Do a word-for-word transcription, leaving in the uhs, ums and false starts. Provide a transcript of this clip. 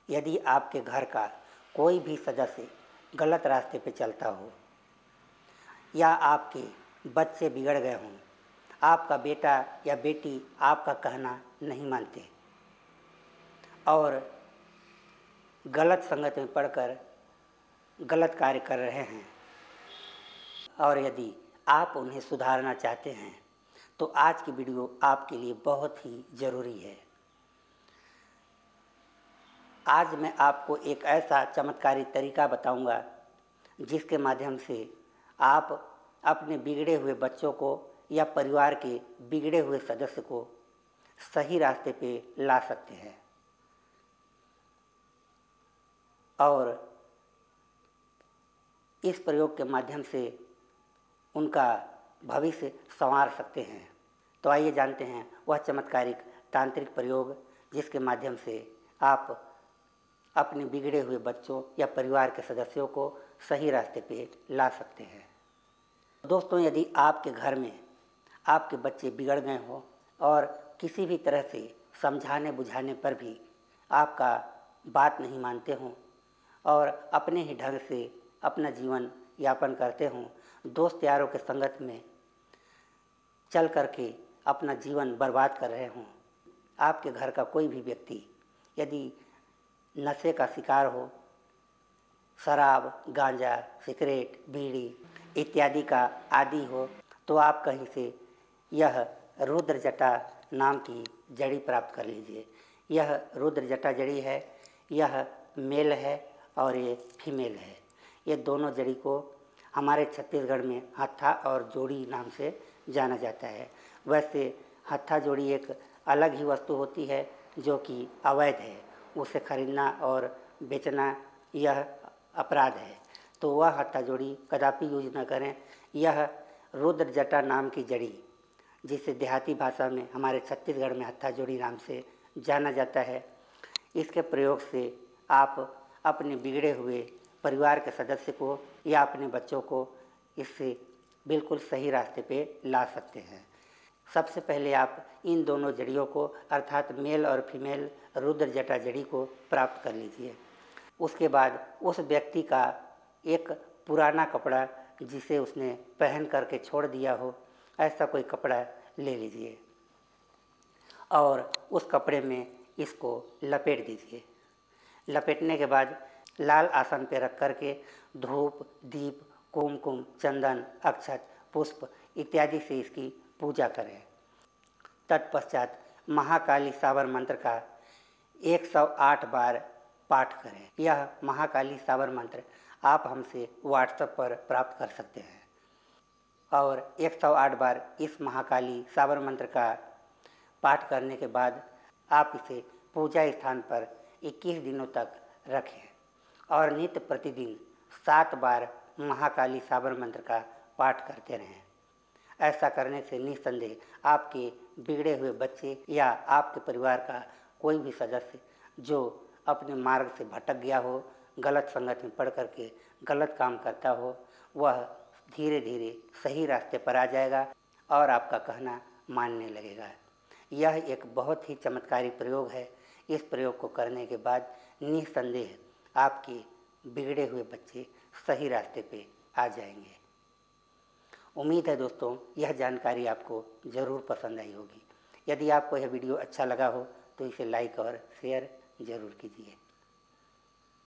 यदि आपके घर का कोई भी सदस्य गलत रास्ते पे चलता हो या आपके बच्चे बिगड़ गए हों, आपका बेटा या बेटी आपका कहना नहीं मानते और गलत संगत में पढ़कर गलत कार्य कर रहे हैं, और यदि आप उन्हें सुधारना चाहते हैं तो आज की वीडियो आपके लिए बहुत ही ज़रूरी है। आज मैं आपको एक ऐसा चमत्कारी तरीका बताऊंगा जिसके माध्यम से आप अपने बिगड़े हुए बच्चों को या परिवार के बिगड़े हुए सदस्य को सही रास्ते पे ला सकते हैं और इस प्रयोग के माध्यम से उनका भविष्य संवार सकते हैं। तो आइए जानते हैं वह चमत्कारिक तांत्रिक प्रयोग जिसके माध्यम से आप अपने बिगड़े हुए बच्चों या परिवार के सदस्यों को सही रास्ते पे ला सकते हैं। दोस्तों, यदि आपके घर में आपके बच्चे बिगड़ गए हों और किसी भी तरह से समझाने बुझाने पर भी आपका बात नहीं मानते हों और अपने ही ढंग से अपना जीवन यापन करते हों, दोस्त यारों के संगत में चल करके अपना जीवन बर्बाद कर रहे हों, आपके घर का कोई भी व्यक्ति यदि नशे का शिकार हो, शराब, गांजा, सिगरेट, बीड़ी इत्यादि का आदी हो, तो आप कहीं से यह रुद्र जटा नाम की जड़ी प्राप्त कर लीजिए। यह रुद्र जटा जड़ी है, यह मेल है और ये फीमेल है। ये दोनों जड़ी को हमारे छत्तीसगढ़ में हत्था और जोड़ी नाम से जाना जाता है। वैसे हत्था जोड़ी एक अलग ही वस्तु होती है जो कि अवैध है, उसे खरीदना और बेचना यह अपराध है, तो वह हत्था जोड़ी कदापि यूज न करें। यह रुद्र जटा नाम की जड़ी, जिसे देहाती भाषा में हमारे छत्तीसगढ़ में हत्था जोड़ी नाम से जाना जाता है, इसके प्रयोग से आप अपने बिगड़े हुए परिवार के सदस्य को या अपने बच्चों को इससे बिल्कुल सही रास्ते पे ला सकते हैं। सबसे पहले आप इन दोनों जड़ियों को अर्थात मेल और फीमेल रुद्र जटा जड़ी को प्राप्त कर लीजिए। उसके बाद उस व्यक्ति का एक पुराना कपड़ा जिसे उसने पहन करके छोड़ दिया हो, ऐसा कोई कपड़ा ले लीजिए और उस कपड़े में इसको लपेट दीजिए। लपेटने के बाद लाल आसन पर रख करके धूप, दीप, कुमकुम, चंदन, अक्षत, पुष्प इत्यादि से इसकी पूजा करें। तत्पश्चात महाकाली सावर मंत्र का एक सौ आठ बार पाठ करें। यह महाकाली सावर मंत्र आप हमसे व्हाट्सएप पर प्राप्त कर सकते हैं और एक सौ आठ बार इस महाकाली सावर मंत्र का पाठ करने के बाद आप इसे पूजा स्थान पर इक्कीस दिनों तक रखें और नित्य प्रतिदिन सात बार महाकाली सावर मंत्र का पाठ करते रहें। ऐसा करने से निस्संदेह आपके बिगड़े हुए बच्चे या आपके परिवार का कोई भी सदस्य जो अपने मार्ग से भटक गया हो, गलत संगत में पड़ करके गलत काम करता हो, वह धीरे धीरे सही रास्ते पर आ जाएगा और आपका कहना मानने लगेगा। यह एक बहुत ही चमत्कारी प्रयोग है। इस प्रयोग को करने के बाद निस्संदेह आपके बिगड़े हुए बच्चे सही रास्ते पे आ जाएंगे। उम्मीद है दोस्तों यह जानकारी आपको ज़रूर पसंद आई होगी। यदि आपको यह वीडियो अच्छा लगा हो तो इसे लाइक और शेयर ज़रूर कीजिए।